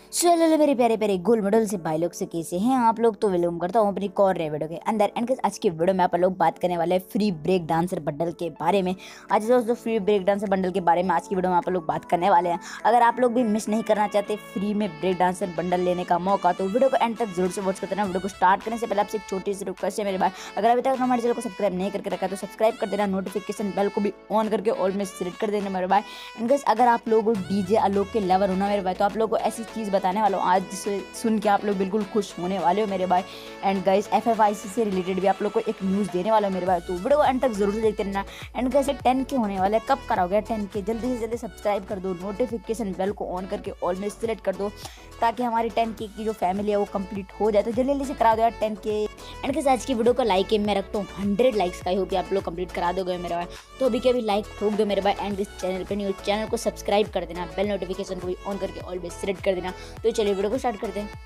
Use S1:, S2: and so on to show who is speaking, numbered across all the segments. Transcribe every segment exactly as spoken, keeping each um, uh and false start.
S1: चलो मेरे प्यारे प्यारे गोल मेडल से भाई लोग से कैसे हैं आप लोग। तो वेलकम करता हूँ अपनी कॉर रे वीडियो के अंदर। एंड आज की वीडियो में आप लोग बात करने वाले हैं फ्री ब्रेक डांसर बंडल के बारे में। आज दोस्तों फ्री ब्रेक डांसर बंडल के बारे में आज की वीडियो में आप लोग बात करने वाले हैं। अगर आप लोग भी मिस नहीं करना चाहते फ्री में ब्रेक डांसर बंडल लेने का मौका तो वीडियो को एंड तक जरूर से वॉच करते हैं। वीडियो को स्टार्ट करने से पहले आपसे एक छोटी सी रिक्वेस्ट है मेरे भाई, अगर अभी तक हमारे चैनल को सब्सक्राइब नहीं करके रखा तो सब्सक्राइब कर देना, नोटिफिकेशन बेल को भी ऑन करके ऑल में सिलेक्ट कर देना मेरे भाई। एंड अगर आप लोग डीजे आलोक के लवर होना मेरे भाई तो आप लोग को ऐसी चीज़ बताने वाला हूँ आज सुन के आप लोग बिल्कुल खुश होने वाले हो मेरे भाई। And guys F F I C से रिलेटेड भी आप लोग को एक न्यूज़ देने वाला हो मेरे भाई, तो वीडियो को एंड तक जरूर से देखते रहना। एंड गाइस टेन के होने वाला है, कब कराओगे टेन के? जल्दी से जल्दी सब्सक्राइब कर दो, नोटिफिकेशन बेल को ऑन करके ऑल में सिलेक्ट कर दो ताकि हमारी टेन के की जो फैमिली है वो कंप्लीट हो जाए। तो जल्दी जल्दी से करा दो यार टेन के। एंड गाइस आज की वीडियो को लाइक मैं रखता हूँ हंड्रेड लाइक्स का, ही होगी आप लोग कंप्लीट करा दोगे मेरे भाई। तो अभी के अभी लाइक ठोक दो मेरे भाई। एंड इस चैनल पे न्यूज चैनल को सब्सक्राइब कर देना, बेल नोटिफिकेशन को भी ऑन करके ऑल में सिलेक्ट कर देना। तो चलिए वीडियो को स्टार्ट करते हैं।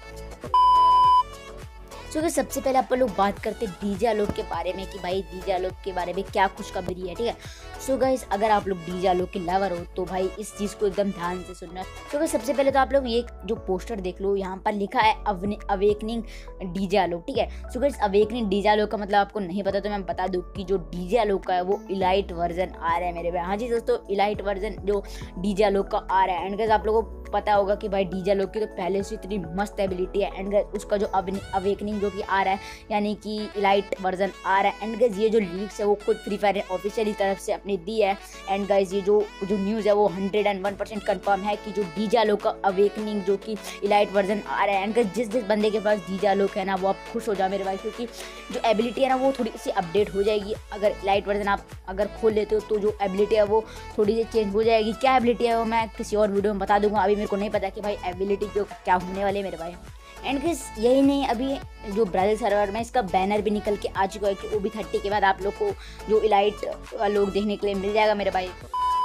S1: तो so, सबसे पहले आप लोग बात करते हैं डीजे आलोक के बारे में कि भाई डीजे आलोक के बारे में क्या खुशखबरी है, ठीक है। सो so गाइस अगर आप लोग डीजे आलोक के लवर हो तो भाई इस चीज़ को एकदम ध्यान से सुनना। तो गाइस सबसे पहले तो आप लोग ये जो पोस्टर देख लो, यहाँ पर लिखा है अवेकनिंग डीजे आलोक, ठीक है। So guys awakening DJ Alok का मतलब आपको नहीं पता तो मैं बता दूँ कि जो डीजे आलोक का है वो इलाइट वर्जन आ रहा है मेरे भाई। हाँ जी दोस्तों, इलाइट वर्जन जो डीजे आलोक का आ रहा है। एंड गाइस आप लोगों को पता होगा कि भाई डीजे आलोक की तो पहले से इतनी मस्त एबिलिटी है। एंड उसका जो अवेकनिंग जो कि आ रहा है यानी कि इलाइट वर्जन आ रहा है। एंड गाइस ये जो लीक्स है वो खुद फ्री फायर ऑफिशियली तरफ से अपनी दी है। एंड गाइस ये जो जो न्यूज़ है वो hundred and one percent confirm है कि जो डीजे आलोक का अवेकनिंग जो कि इलाइट वर्जन आ रहा है। एंड गाइस जिस जिस बंदे के पास डीजे आलोक है ना वो आप खुश हो जाओ मेरे भाई, क्योंकि जो एबिलिटी है ना वो थोड़ी सी अपडेट हो जाएगी। अगर इलाइट वर्जन आप अगर खोल लेते हो तो जो एबिलिटी है वो थोड़ी सी चेंज हो जाएगी। क्या एबिलिटी है वो मैं किसी और वीडियो में बता दूंगा, अभी मेरे को नहीं पता कि भाई एबिलिटी जो क्या होने वाली है मेरे भाई। एंड गाइस यही नहीं, अभी जो ब्राज़ील सर्वर में इसका बैनर भी निकल के आ चुका है कि वो भी थर्टी के बाद आप लोग को जो इलाइट लोग देखने के लिए मिल जाएगा मेरे भाई।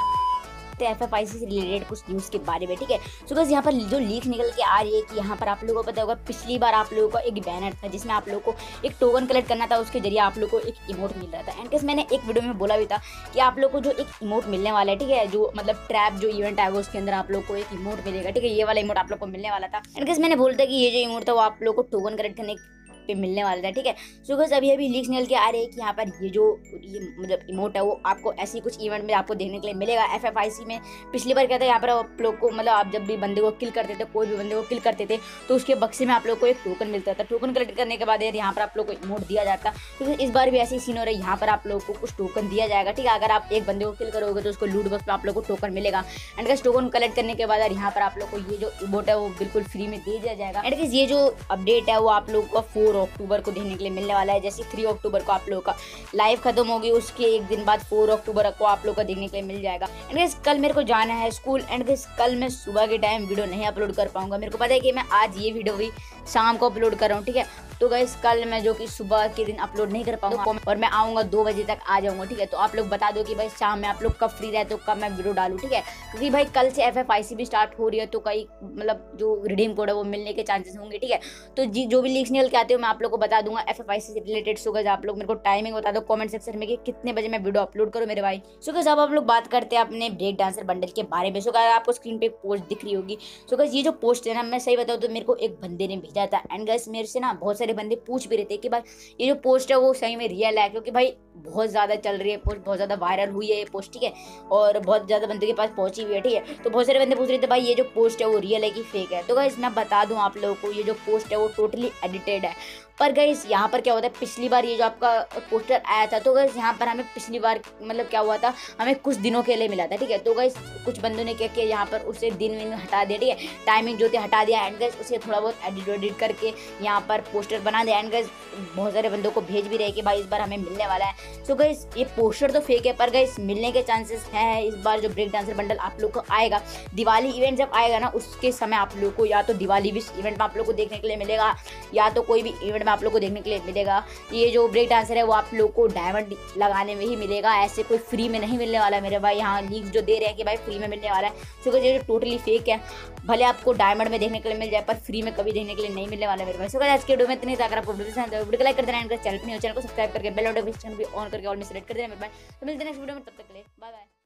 S1: एफ एफ आई सी से रिलेटेड कुछ न्यूज़ के बारे में, ठीक है। सो गाइस यहाँ पर जो लीक निकल के आ रही है कि यहाँ पर आप लोगों को पता होगा पिछली बार आप लोगों का एक बैनर था जिसमें आप लोगों को एक टोकन कलेक्ट करना था, उसके जरिए आप लोगों को एक इमोट मिल रहा था। एंड गाइस मैंने एक वीडियो में बोला भी था कि आप लोग को जो एक इमोट मिलने वाला है, ठीक है, जो मतलब ट्रैप जो इवेंट आएगा उसके अंदर आप लोग को एक इमोट मिलेगा, ठीक है। ये वाला इमोट आप लोग को मिलने वाला था। एंड गाइस मैंने बोलता कि ये जो इमोट था वो आप लोग को टोकन कलेक्ट करने पे मिलने वाला था, ठीक है। सो गाइस अभी अभी लीक्स निकल के आ रहे हैं कि यहाँ पर ये जो ये मतलब इमोट है वो आपको ऐसी कुछ इवेंट में आपको देखने के लिए मिलेगा। एफ एफ आई सी में पिछली बार क्या था, यहाँ पर आप लोग को मतलब आप जब भी बंदे को किल करते थे, कोई भी बंदे को किल करते थे तो उसके बक्से में आप लोग को एक टोकन मिलता था। टोकन कलेक्ट करने के बाद यहाँ पर आप लोग को इमोट दिया जाता। तो इस बार भी ऐसे ही सीन हो रहा है, यहाँ पर आप लोग को कुछ टोकन दिया जाएगा, ठीक है। अगर आप एक बंदे को किल करोगे तो उसको लूट बॉक्स में आप लोग को टोकन मिलेगा। एंड गाइस टोकन कलेक्ट करने के बाद यहाँ पर आप लोग को ये जो इमोट है वो बिल्कुल फ्री में दे दिया जाएगा। एंड गाइस ये जो अपडेट है वो आप लोग को फोर अक्टूबर को देखने के लिए मिलने वाला है। जैसे थ्री अक्टूबर को आप लोगों का लाइव खत्म होगी उसके एक दिन बाद फोर अक्टूबर को आप लोगों को देखने के लिए मिल जाएगा। एंड गाइस कल मेरे को जाना है स्कूल। एंड गाइस कल मैं सुबह के टाइम वीडियो नहीं अपलोड कर पाऊंगा, मेरे को पता है कि मैं आज ये वीडियो भी शाम को अपलोड कर रहा हूँ, ठीक है। तो गाइस कल मैं जो कि सुबह के दिन अपलोड नहीं कर पाऊंगा और मैं आऊँगा दो बजे तक आ जाऊँगा, ठीक है। तो आप लोग बता दो कि भाई शाम में आप लोग कब फ्री रहे तो कब मैं वीडियो डालूँ, ठीक है। क्योंकि भाई कल से एफ एफ आई सी भी स्टार्ट हो रही है तो कई मतलब जो रिडीम कोड है वो मिलने के चांसेस होंगे, ठीक है। तो जी जो भी लीक्स निकल के आते हो मैं आप लोग को बता दूंगा एफ एफ आई सी से रिलेटेड। सो गाइस आप लोग मेरे को टाइमिंग बता दो कमेंट सेक्शन में कि कितने बजे मैं वीडियो अपलोड करूँ मेरे भाई। सो गाइस अब आप लोग बात करते हैं अपने ब्रेक डांसर बंडल के बारे में। सो गाइस आपको स्क्रीन पे पोस्ट दिख रही होगी। सो गाइस ये जो पोस्ट है ना, मैं सही बताऊँ तो मेरे को एक बंदे ने भेजा था। एंड गाइस मेरे से ना बहुत सारे बंदे पूछ भी रहे थे कि भाई ये जो पोस्ट है वो सही में रियल है, क्योंकि भाई बहुत ज़्यादा चल रही है पोस्ट, बहुत ज़्यादा वायरल हुई है ये पोस्ट, ठीक है। और बहुत ज़्यादा बंदों के पास पहुंची हुई है, ठीक है। तो बहुत सारे बंदे पूछ रहे थे भाई ये जो पोस्ट है वो रियल है कि फेक है। तो गाइस मैं बता दूं आप लोगों को ये जो पोस्ट है वो टोटली एडिटेड है। पर गाइस यहाँ पर क्या होता है, पिछली बार ये जो आपका पोस्टर आया था तो गाइस यहाँ पर हमें पिछली बार मतलब क्या हुआ था, हमें कुछ दिनों के लिए मिला था, ठीक है। तो गाइस कुछ बंदों ने क्या किया, यहाँ पर उसे दिन विन हटा दिया, ठीक है, टाइमिंग जो थी हटा दिया। एंड गाइस उसे थोड़ा बहुत एडिट एडिट करके यहाँ पर पोस्टर बना दिया। एंड गाइस बहुत सारे बंदों को भेज भी रहे कि भाई इस बार हमें मिलने वाला है। सो गाइस ये पोस्टर तो फेक है पर गाइस मिलने के चांसेस हैं। इस बार जो ब्रेक डांसर बंडल आप लोग को आएगा, दिवाली इवेंट जब आएगा ना उसके समय आप लोग को या तो दिवाली विश इवेंट में आप लोग को देखने के लिए मिलेगा या तो कोई भी इवेंट में आप लोग को देखने के लिए मिलेगा। ये जो ब्रेक डांसर है वो आप लोग को डायमंड लगाने में ही मिलेगा, ऐसे कोई फ्री में नहीं मिलने वाला मेरे भाई। यहाँ लीक्स जो दे रहे हैं कि भाई फ्री में मिलने वाला है, सो गाइस ये जो टोटली फेक है। भले आपको डायमंड में देखने के लिए मिल जाए पर फ्री में कभी देखने के लिए नहीं मिलने वाला मेरे भाई। सो गाइस आज के वीडियो में इतनी, अगर आपको वीडियो पसंद है वीडियो को लाइक कर देना, चैनल पर चैनल को सब्सक्राइब करके बेल नोटिफिकेशन भी ऑन करके ऑल में सेलेक्ट कर देना मेरे भाई। तो मिलते हैं नेक्स्ट वीडियो में, तब तक के लिए बाय बाय।